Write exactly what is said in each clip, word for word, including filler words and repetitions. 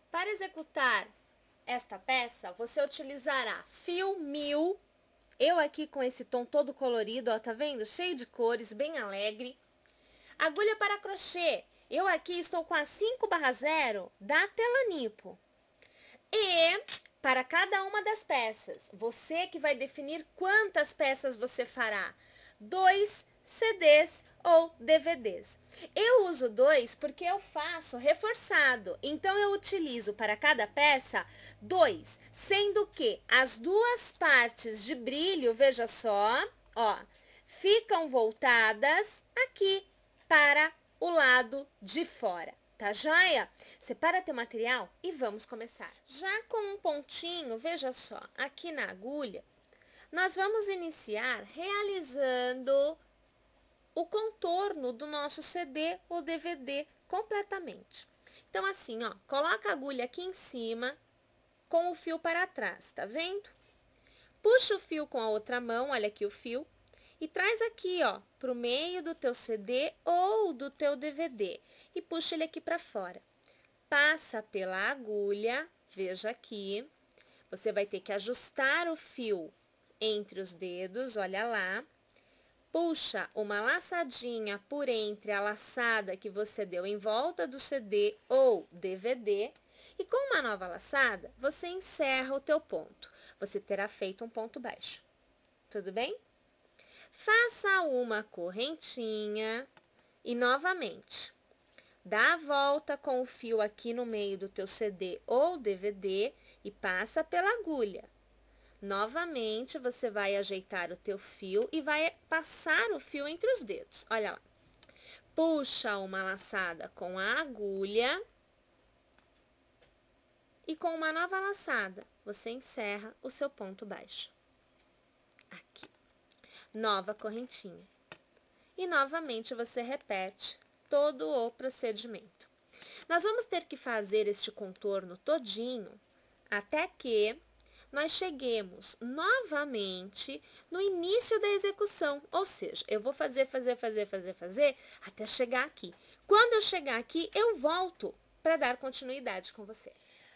Para executar esta peça, você utilizará fio mil, eu aqui com esse tom todo colorido, ó, tá vendo? Cheio de cores, bem alegre. Agulha para crochê, eu aqui estou com a cinco barra zero da Telanipo. E para cada uma das peças, você que vai definir quantas peças você fará. Dois C Ds ou D V Ds. Eu uso dois porque eu faço reforçado, então eu utilizo para cada peça dois, sendo que as duas partes de brilho, veja só, ó, ficam voltadas aqui para o lado de fora. Tá joia? Separa teu material e vamos começar. Já com um pontinho, veja só, aqui na agulha, nós vamos iniciar realizando o contorno do nosso C D ou D V D completamente. Então, assim, ó, coloca a agulha aqui em cima com o fio para trás, tá vendo? Puxa o fio com a outra mão, olha aqui o fio, e traz aqui, ó, pro meio do teu C D ou do teu D V D e puxa ele aqui para fora. Passa pela agulha, veja aqui, você vai ter que ajustar o fio entre os dedos, olha lá. Puxa uma laçadinha por entre a laçada que você deu em volta do C D ou D V D e com uma nova laçada, você encerra o teu ponto. Você terá feito um ponto baixo. Tudo bem? Faça uma correntinha e novamente, dá a volta com o fio aqui no meio do teu C D ou D V D e passa pela agulha. Novamente, você vai ajeitar o teu fio e vai passar o fio entre os dedos. Olha lá. Puxa uma laçada com a agulha e com uma nova laçada, você encerra o seu ponto baixo. Aqui. Nova correntinha. E novamente você repete todo o procedimento. Nós vamos ter que fazer este contorno todinho até que nós cheguemos novamente no início da execução. Ou seja, eu vou fazer, fazer, fazer, fazer, fazer até chegar aqui. Quando eu chegar aqui, eu volto para dar continuidade com você.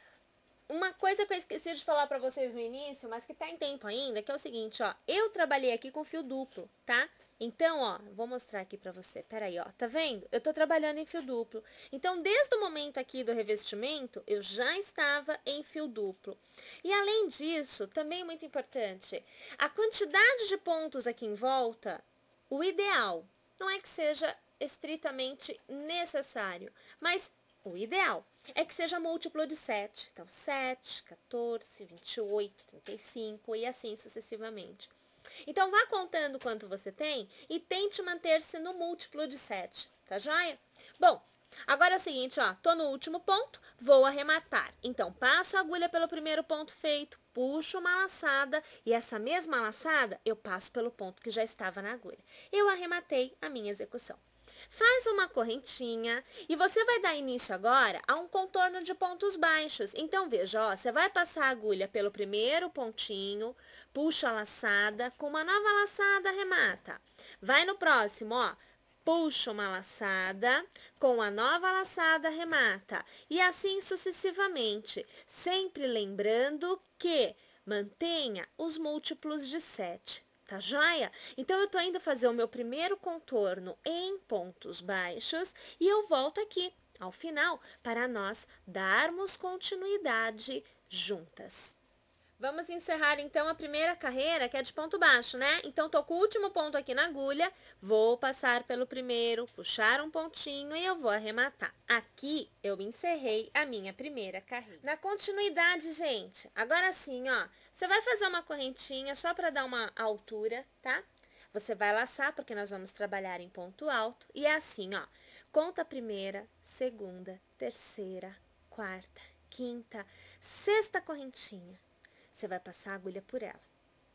Uma coisa que eu esqueci de falar para vocês no início, mas que tá em tempo ainda, que é o seguinte, ó. Eu trabalhei aqui com fio duplo, tá? Então, ó, vou mostrar aqui pra você. Peraí, ó, tá vendo? Eu tô trabalhando em fio duplo. Então, desde o momento aqui do revestimento, eu já estava em fio duplo. E além disso, também muito importante, a quantidade de pontos aqui em volta, o ideal, não é que seja estritamente necessário, mas o ideal é que seja múltiplo de sete. Então, sete, quatorze, vinte e oito, trinta e cinco e assim sucessivamente. Então, vá contando quanto você tem e tente manter-se no múltiplo de sete, tá joia? Bom, agora é o seguinte, ó, tô no último ponto, vou arrematar. Então, passo a agulha pelo primeiro ponto feito, puxo uma laçada e essa mesma laçada eu passo pelo ponto que já estava na agulha. Eu arrematei a minha execução. Faz uma correntinha e você vai dar início agora a um contorno de pontos baixos. Então, veja, ó, você vai passar a agulha pelo primeiro pontinho, puxa a laçada, com uma nova laçada, arremata. Vai no próximo, ó, puxa uma laçada, com a nova laçada, arremata. E assim sucessivamente, sempre lembrando que mantenha os múltiplos de sete. Tá joia? Então, eu tô indo fazer o meu primeiro contorno em pontos baixos e eu volto aqui, ao final, para nós darmos continuidade juntas. Vamos encerrar, então, a primeira carreira, que é de ponto baixo, né? Então, tô com o último ponto aqui na agulha, vou passar pelo primeiro, puxar um pontinho e eu vou arrematar. Aqui, eu encerrei a minha primeira carreira. Na continuidade, gente, agora sim, ó, você vai fazer uma correntinha só para dar uma altura, tá? Você vai laçar, porque nós vamos trabalhar em ponto alto. E é assim, ó, conta a primeira, segunda, terceira, quarta, quinta, sexta correntinha. Você vai passar a agulha por ela.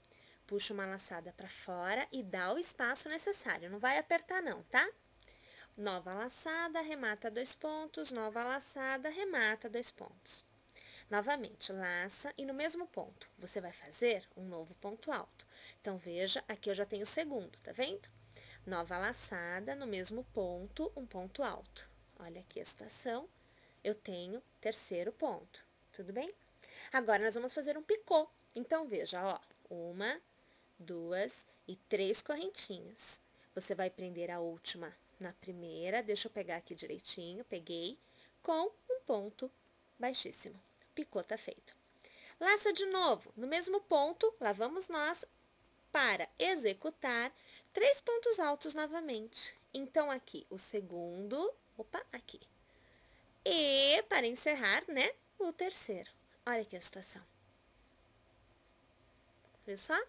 Puxa uma laçada para fora e dá o espaço necessário. Não vai apertar não, tá? Nova laçada, arremata dois pontos. Nova laçada, arremata dois pontos. Novamente, laça e no mesmo ponto, você vai fazer um novo ponto alto. Então, veja, aqui eu já tenho o segundo, tá vendo? Nova laçada, no mesmo ponto, um ponto alto. Olha aqui a situação. eu tenho terceiro ponto, tudo bem? Agora, nós vamos fazer um picô. Então, veja, ó, uma, duas e três correntinhas. Você vai prender a última na primeira, deixa eu pegar aqui direitinho, peguei, com um ponto baixíssimo. O picô tá feito. Laça de novo, no mesmo ponto, lá vamos nós para executar três pontos altos novamente. Então, aqui, o segundo, opa, aqui. E, para encerrar, né, o terceiro. Olha aqui a situação. Viu só?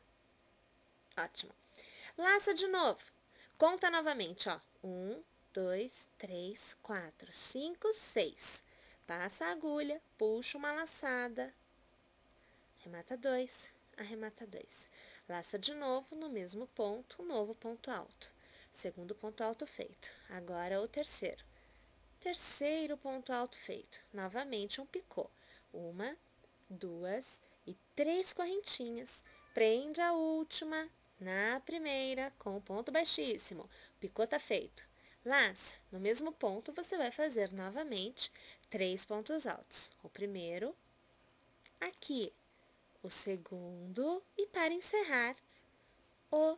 Ótimo. Laça de novo. Conta novamente, ó. Um, dois, três, quatro, cinco, seis. Passa a agulha, puxa uma laçada. Arremata dois, arremata dois. Laça de novo no mesmo ponto, um novo ponto alto. Segundo ponto alto feito. Agora o terceiro. Terceiro ponto alto feito. Novamente um picô. Uma, duas e três correntinhas. Prende a última na primeira com o ponto baixíssimo. O picô tá feito. Laça. No mesmo ponto, você vai fazer novamente três pontos altos. O primeiro, aqui. O segundo e para encerrar, o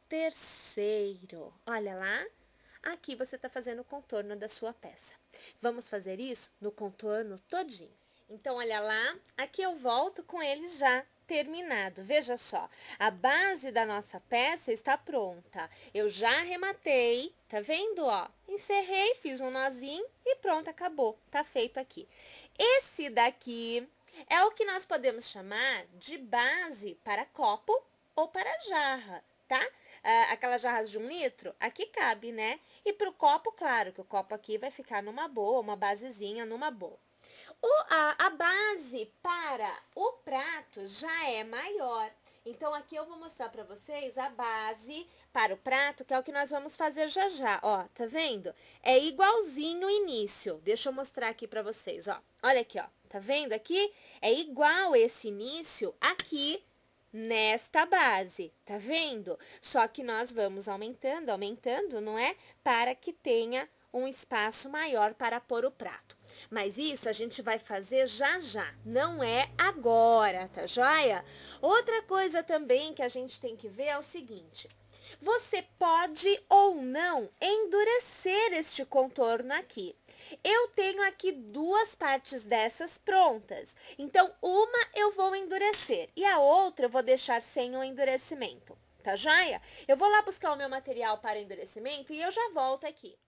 terceiro. Olha lá, aqui você está fazendo o contorno da sua peça. Vamos fazer isso no contorno todinho. Então, olha lá, aqui eu volto com ele já terminado. Veja só, a base da nossa peça está pronta. Eu já arrematei, tá vendo, ó? Encerrei, fiz um nozinho e pronto, acabou. Tá feito aqui. Esse daqui é o que nós podemos chamar de base para copo ou para jarra, tá? Ah, aquelas jarras de um litro, aqui cabe, né? E para o copo, claro, que o copo aqui vai ficar numa boa, uma basezinha numa boa. O, a, a base para o prato já é maior. Então, aqui eu vou mostrar para vocês a base para o prato, que é o que nós vamos fazer já já. Ó, tá vendo? É igualzinho o início. Deixa eu mostrar aqui para vocês, ó. Olha aqui, ó. Tá vendo aqui? É igual esse início aqui nesta base, tá vendo? Só que nós vamos aumentando, aumentando, não é? Para que tenha um espaço maior para pôr o prato. Mas isso a gente vai fazer já já, não é agora, tá joia? Outra coisa também que a gente tem que ver é o seguinte: você pode ou não endurecer este contorno aqui. Eu tenho aqui duas partes dessas prontas. Então, uma eu vou endurecer e a outra eu vou deixar sem o endurecimento. Tá joia? Eu vou lá buscar o meu material para endurecimento e eu já volto aqui.